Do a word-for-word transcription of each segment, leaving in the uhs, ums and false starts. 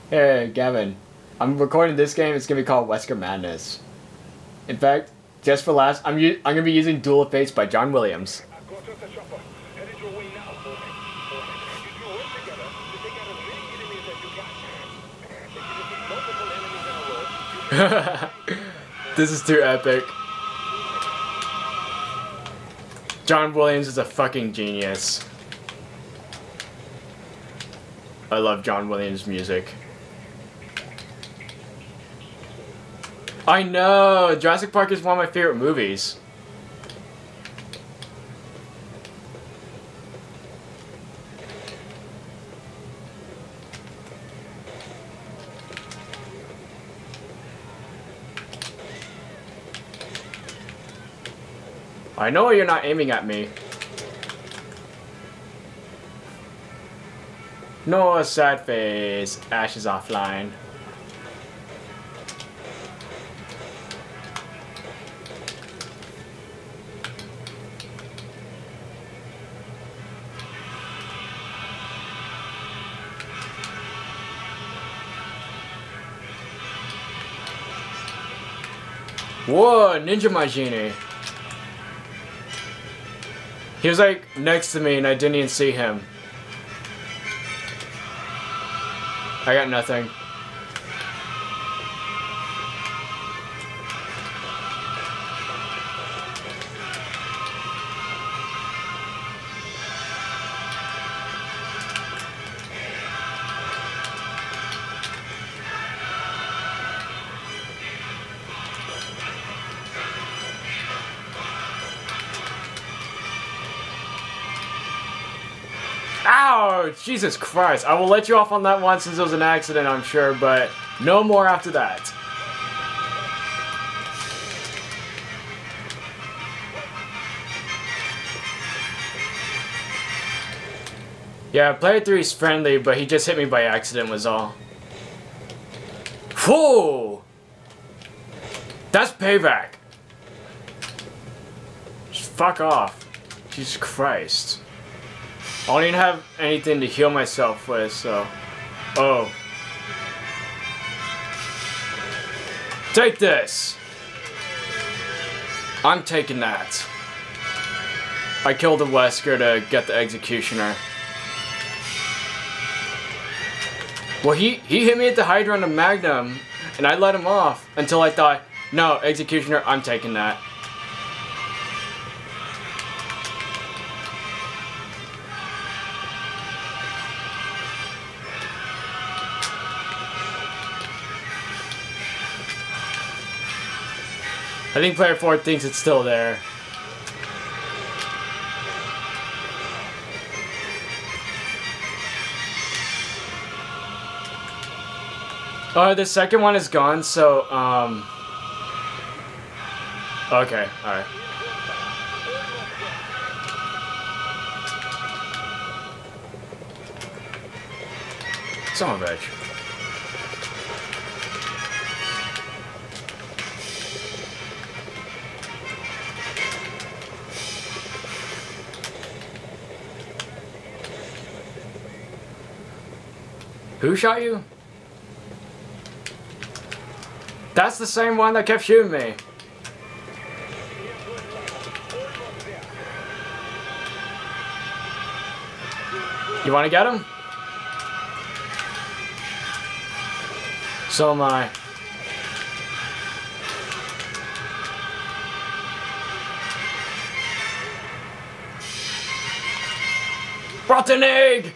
Hey, Gavin. I'm recording this game. It's gonna be called Wesker Madness. In fact, just for last, I'm u I'm gonna be using Duel of Fates by John Williams. This is too epic. John Williams is a fucking genius. I love John Williams' music. I know! Jurassic Park is one of my favorite movies. I know you're not aiming at me. No, sad face. Ash is offline. Whoa, Ninja Majini. He was like next to me and I didn't even see him. I got nothing. Ow! Jesus Christ. I will let you off on that one since it was an accident, I'm sure, but no more after that. Yeah, player three is friendly, but he just hit me by accident was all. Whoa! That's payback. Just fuck off. Jesus Christ. I don't even have anything to heal myself with, so... Oh. Take this! I'm taking that. I killed the Wesker to get the Executioner. Well, he, he hit me at the Hydra and the Magnum, and I let him off until I thought, no, Executioner, I'm taking that. I think player four thinks it's still there. Oh, the second one is gone, so, um... okay, alright. Son of a bitch. Who shot you? That's the same one that kept shooting me. You want to get him? So am I. Brought an egg!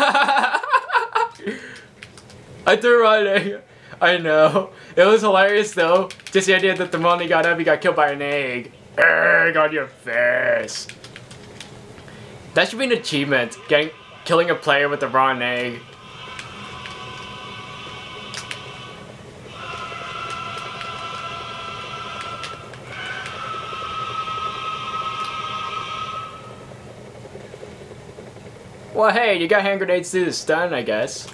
I threw an egg. I know. It was hilarious though. Just the idea that the moment he got up, he got killed by an egg. Egg on your face. That should be an achievement. Getting, killing a player with a raw egg. Well, hey, you got hand grenades through the stun, I guess.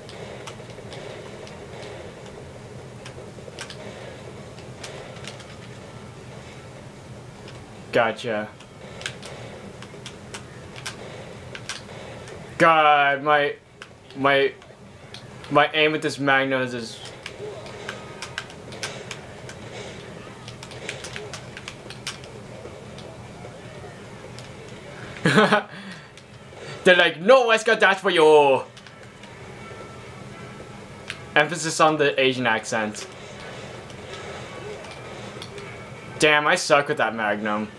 Gotcha. God, my, my, My aim with this Magnum is... They're like, no, Wesker, that's for you. Emphasis on the Asian accent. Damn, I suck with that Magnum.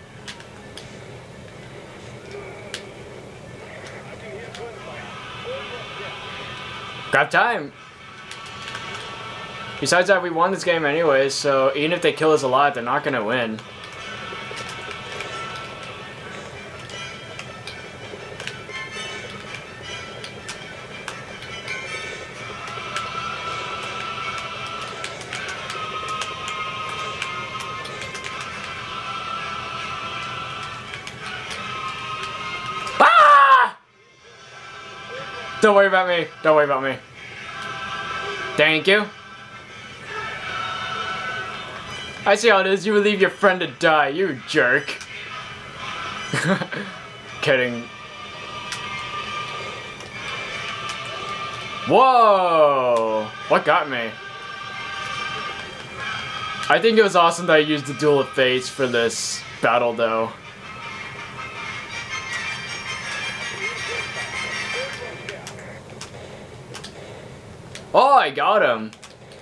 Grab time. Besides that, we won this game anyways, so even if they kill us a lot, they're not gonna win. Don't worry about me. Don't worry about me. Thank you. I see how it is. You would leave your friend to die. You jerk. Kidding. Whoa! What got me? I think it was awesome that I used the Duel of Fates for this battle, though. Oh, I got him.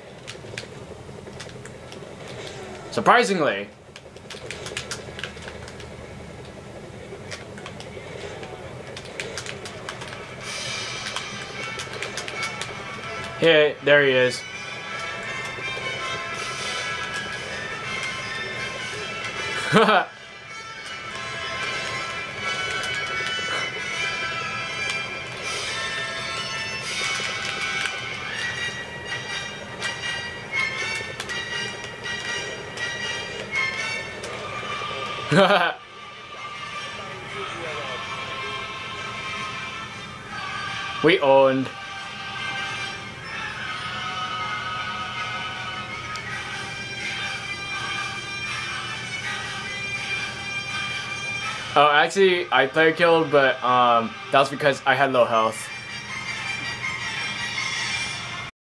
Surprisingly. Hey, there he is. Haha. We owned. Oh, actually, I player killed, but um, that was because I had low health.